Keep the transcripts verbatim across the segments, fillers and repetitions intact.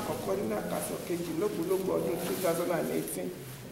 àkọ́kọ́ nínú àkàsọ̀ kejì lógúnlógún ọdún two thousand eighteen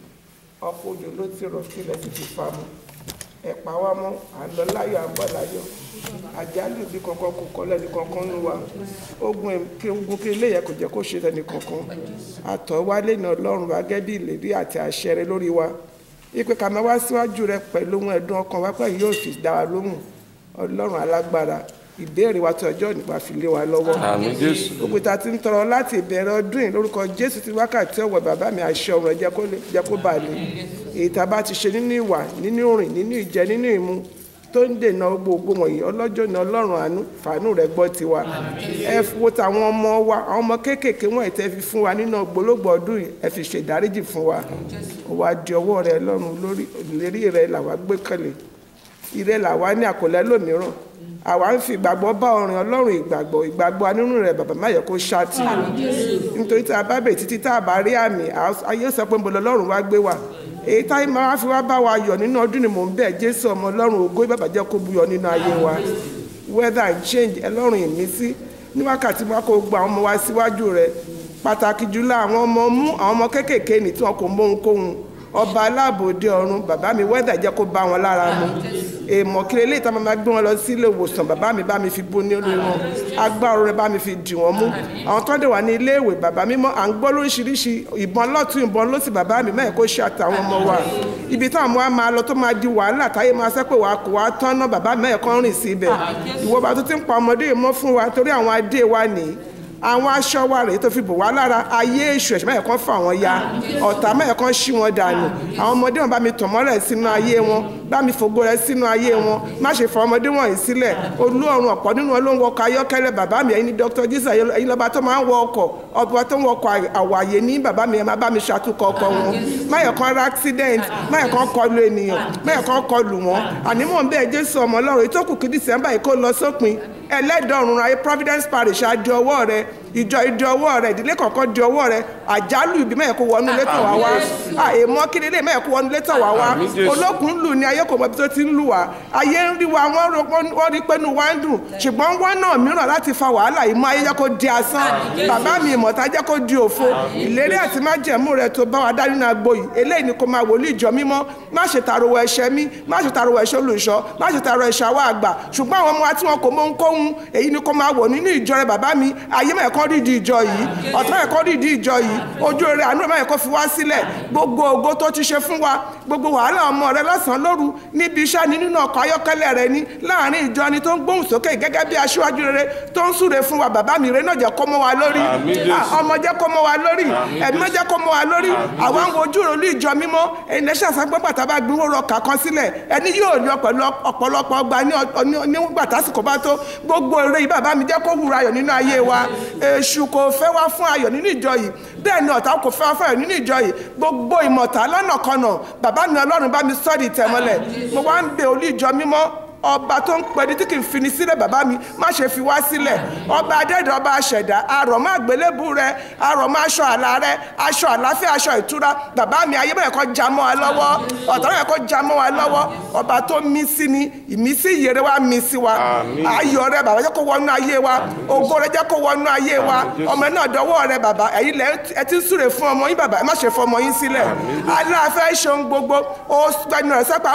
ọkọ̀ òjò ló ti rọ̀ sílẹ̀ sí ti fa mu ẹ̀pà wa mọ́ à ń lọ láyọ̀ à ń bọ̀ láyọ̀ àjálù bí kankan kò kọ́ lẹ́ni kankan nù wa ogun ogun kí ilé yẹn kò jẹ́ kó ṣe lẹ́ni kankan àtọ̀ wálé ní ọlọ́run wa gẹ́gẹ́ bí ìlérí àti àṣẹ rẹ lórí wa ipe ká máa wá síwájú rẹ pẹ̀lú ohun ẹ̀dùn ọkàn wa pé yóò fi dá wa lóhùn ọlọ́run alágbára ìbéèrè wa tí ọjọ́ nípa fi lé wa lọ́wọ́ àmín Jésù. gbogbo ìta ti ń tọrọ láti ìbẹ̀rẹ̀ ọdún yìí lórúkọ Jésù ti wákàtí ọ̀wọ̀ bàbá mi àṣẹ ọ̀rọ̀ jẹ́ kó bà lé èyí tá a bá ti ṣe nínú ìwà nínú ìrìn nínú ìjẹ nínú ìmu tó ń dènà gbogbo wọ̀nyí ọlọ́jọ́ ní ọlọ́run àánú fàánú rẹ̀ gbọ́ tiwa ẹ wo tàwọn ọmọ wa àwọn ọmọ kéékèèké wọn ìtẹ́ fi fún wa nínú ògbólógbò ọdún yìí ẹ fi ṣèdáríjì fún wa ó wá di ọwọ́ rẹ lọ́run lórí ìlérí rẹ làwa gbé kẹ̀lẹ̀ ire làwa ní àkọlẹ́ lómìíràn àwa ń fi ìgbàgbọ́ bá ọrìn ọlọ́run ìgbàgbọ́ ìgbàgbọ́ nínú rẹ̀ bàbá má yẹ kó ṣáàtì nítorí tá a bá bẹ̀ títí tá a bá rí àmì ayé sọ pé ń bọ̀ lọ́run wá gbé wa èyí táyé máa fi wá bá wa yọ̀ nínú ọdún ni mò ń bẹ̀ Jésù ọmọ ọlọ́run ògo bàbá jẹ́ kó buyọ̀ nínú ayé wa weather and change ẹlọ́run ìmísí ní wákàtí wa kó gba àwọn ọmọ wa síwájú rẹ̀ pàtàkì jùlọ àwọn ọmọ mú àwọn ọmọ kéékèèké ní tí wọn kò mọ ohunkóhun ọba aláàbòde ọ̀run bàbá mi weather jẹ́ kó bá wọn lára mu èèmọ̀ kí lè tán máa gbé wọn lọ sí ilé ìwòsàn bàbá mi bá mi fi bó ní olórí wọn agbára rẹ bá mi fi dì wọ́n mú àwọn tó ń dè wá ní ilé ìwé bàbá mi mọ́ à ń gbọ́ lóríṣiríṣi ìbọn lọ́tún ìbọn lọ́sì bàbá mi mẹ́ẹ̀ kó ṣe àtàwọn ọmọ wa ibi táwọn ọmọ wa máa lọ tó máa di wàhálà táyé máa sẹ́ pé wàá kó wa tán náà bàbá mẹ́ẹ̀ kọ́ rìn sí ibẹ̀ ìwọ bá tó ti ń pa ọmọdé yìí mọ́ fún wa torí àwọn adé wa nìyí àwọn aṣọ wa rèé tó fi bò wá lára ayé èṣù ẹ̀ṣẹ̀ mẹ́ẹ̀kan fà wọ́n ya ọ̀tá mẹ́ẹ̀kan ṣí wọn dànù àwọn ọmọdé wọn bá mi tàn mọ́lẹ̀ sínú ayé wọn bá mi fògo rẹ sínú ayé wọn má ṣe fọ ọmọdé wọ̀nyí sílẹ̀ olú ọ̀run ọ̀pọ̀ nínú wọn ló ń wọkọ̀ ayọ́kẹ́lẹ́ bàbá mi ẹ̀yin ní Doctor Jesus ẹ̀yin lọ́ba tó máa ń wọ ọkọ̀ ọba tó ń wọkọ̀ àwàyè ní bàbá mi ẹ̀ máa bá mi ṣàtúkọ̀ ọkọ̀ wọn máyẹ̀kan ra accident máyẹ̀kan kọlu ènìyàn máyẹ̀kan kọlù wọn ànímọ̀ ń bẹ́ẹ̀ Jésù ọmọ Ọlọ́run ètò kù kí December yìí kó lọ sópin ẹlẹ́dọ̀ọ̀run ayé Providence Parish á di ọwọ́ rẹ ìjọ ìdí ọwọ́ rẹ ìdílé kọ̀ọ̀kan di ọwọ́ rẹ àjálù ibi mẹ́ẹ̀ kó wọnú létọ̀ wá wá èèmọ̀ kí nílé mẹ́ẹ̀ kó wọnú létọ̀ wá wá olókùn lù ní ayé kò mọ ibi tó ti ń lù wá ayé ń rí wa wọ́n rí pé inú wa ń dùn ṣùgbọ́n wọ́n náà mìíràn láti fa wàhálà yìí mú ayé jẹ́ kó di asán bàbá mi ìmọ̀ta jẹ́ kó di òfo ìlérí àti májẹ̀mú rẹ tó bá wa dá nínú agbo yìí eléyìí ni kò máa wòlíì ìjọ mímọ́ má ṣe tàrọwọ ẹ̀ṣẹ̀ mi má ṣe tàrọwọ ẹ̀ṣẹ̀ olùṣọ́ má ṣe tàrọ ẹ̀ṣẹ̀ àwọn àgbà ṣùgbọ́n àwọn ọmọ wa tí wọn kò mọ ohunkóhun èyí ni kò máa wò nínú ìjọ rẹ bàbá mi ayé mẹ́ẹ̀kọ́ rí di ìjọ yìí ọ̀tọ́ ẹ̀kọ́ dìdí ìjọ yìí ojú rẹ̀ àánú ẹ̀mọ́ ẹ̀kọ́ fi wá sílẹ̀ gbogbo ògo tó ti ṣe fún wa gbogbo wàhálà ọmọ rẹ lọ́sàn-án lóru níbi iṣẹ́ ni nínú ọkọ̀ ayọ́kẹ́lẹ́ rẹ ní láàrin ìjọ ni tó ń gbóhùn sókè gẹ́gẹ́ bí aṣíwájú rere tó ń súre fún wa bàbá mi rẹ náà jẹ́ kó mọ́ wa lórí ọmọ jẹ́ kó mọ́ wa lórí ẹ̀mí jẹ́ kó mọ́ wa lórí àwọn ojú ìròlú ìjọ mímọ́ ẹni ẹ̀ṣẹ̀ àṣàgbọ́n bàtà bá gbin wóró ọkà kan sílẹ̀ ẹni yóò yọ pẹ̀lú ọ̀pọ̀lọpọ̀ ọgbà nígbà tásìkò bá tó gbogbo eré yìí bàbá mi jẹ́ kó wúra ayọ̀ nínú ayé wa èṣù kò fẹ́ wá fún ayọ̀ nínú ìjọ yìí bẹ́ẹ̀ ni ọ̀tá kò fẹ́ wá fún ayọ̀ nínú ìjọ yìí gbogbo ìmọ̀ta lọ́nà kanà bàbá mi Ọlọ́run bá mi sọ́ọ̀dì tẹ̀mọ́lẹ̀ mo wá ń bẹ olú ìjọ mímọ́ ọba tó ń pẹ̀lú tí kì í fini sílẹ̀ bàbá mi má ṣe fi wá sílẹ̀ ọba adẹ́dọ̀ ọba aṣẹ̀dá àrọ̀mọ́ àgbélébù rẹ àrọ̀mọ́ aṣọ àlà rẹ aṣọ àláfíà aṣọ ìtura bàbá mi ayé bẹ́ẹ̀ kọ́ já mọ́ wa lọ́wọ́ ọ̀tọ̀ rẹ̀ kọ́ já mọ́ wa lọ́wọ́ ọba tó mí sí ni ìmísí ìyèrè wa mí sí wa ayọ̀ rẹ bàbá jẹ́ kó wọnú ayé wa ògo rẹ jẹ́ kó wọnú ayé wa ọmọ náà dọwọ́ rẹ bàbá ẹ̀yin lẹ ẹ ti ń súre fún ọmọ yín bàbá ẹ má ṣe fún ọmọ yín sílẹ̀ aláàfẹ́ ṣeun gbogbo ó gbẹnu rẹ sẹ́pà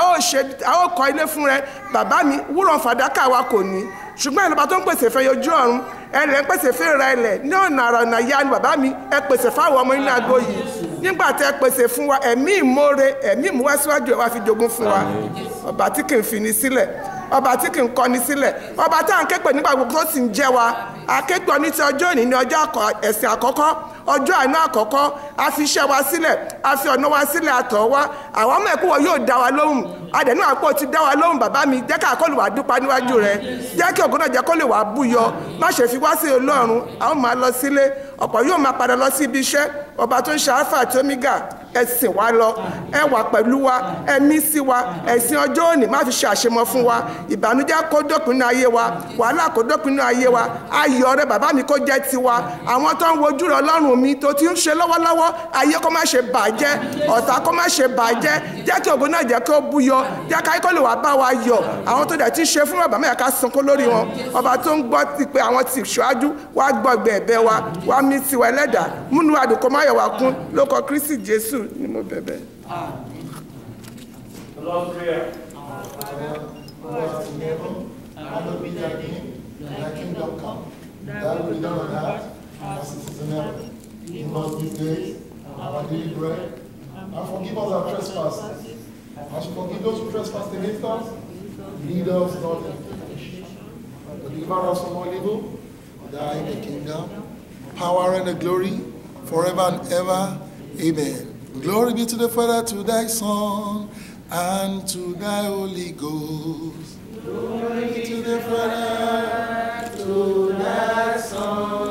ó kọ́ ilé fún rẹ bàbá mi wúrọ̀ fàdákà wa kò ní ṣùgbọ́n ìlọba tó ń pèsè fẹ́ yọjú ọ̀run ẹ̀rẹ̀ ń pèsè fẹ́ ra ilẹ̀ ní ọ̀nà àrà ọ̀nà ya ni bàbá mi ẹ pèsè fáwọn ọmọ inú agbo yìí nígbà tẹ pèsè fún wa ẹ̀mí ìmoore ẹ̀mí ìmúwásíwájú ẹ̀ wá fi jogún fún wa ọba tí kì í fini sílẹ̀ ọba tí kì í kọni sílẹ̀ ọba tá à ń képe nígbà gbogbo tó sì ń jẹ́ wa aképe ní ti ọjọ́ òní ní ọjọ́ ẹ̀sìn àkọ́kọ́ ọjọ́ àná àkọ́kọ́ a fi iṣẹ́ wa sílẹ̀ a fi ọ̀nà wa sílẹ̀ àtọ̀ wa àwọn ọmọ ẹ̀kú wọn yóò dá wa lóhùn adẹ̀nú àpò ti dá wa lóhùn bàbá mi jẹ́ ká kó lè wà dúpá níwájú rẹ jẹ́ kí ògùn náà jẹ́ kó lè wà búyọ má ṣe fi wá sí Ọlọ́run àwọn máa lọ sílé ọ̀pọ̀ yóò máa padà lọ sí ibi iṣẹ́ ọba tó ń ṣe alpha àti omega ẹ sìn wá lọ, ẹ wà pẹ̀lú wa, ẹ mí sí wa, ẹ̀sìn ọjọ́ òní má fi ṣe àṣemọ fún wa, ìbànújẹ́ kó dópin nínú ayé wa, wàhálà kó dópin nínú ayé wa, ayọ̀ rẹ bàbá mi kó jẹ́ tiwa, àwọn tó ń wojú rẹ Ọlọ́run mi tó ti ń ṣe lọ́wọ́lọ́wọ́, ayé kó má ṣe bàjẹ́, ọ̀tá kó má ṣe bàjẹ́, jẹ́ kí ògo náà jẹ́ kí ó búyọ, jẹ́ káyé kó lè wá bá wa yọ̀, àwọn tó dẹ̀ ti ṣe fún bàbá mẹ́ta ká sunkún lórí wọn, ọba tó ń gbọ́ ti pé àwọn ti ṣáájú wá gbọ́ ẹ̀bẹ̀ wa, wá mí tiwa ẹlẹ́dàá, múnú adùn kó má yọ̀ wá kún, lórúkọ Kristi Jésù ni mo bẹ̀bẹ̀. The Lord's Prayer. Our Father, who art in heaven, hallowed be thy name, thy kingdom come, thy will be done on earth as it is in heaven. Give us this day our daily bread, and forgive us our trespasses, as we forgive those who trespass against us. Lead us not into temptation, but deliver us from all evil. For thine is the kingdom, power, and the glory, forever and ever. Amen. Glory be to the Father, to thy Son, and to thy Holy Ghost. Glory be to the Father, to thy Son,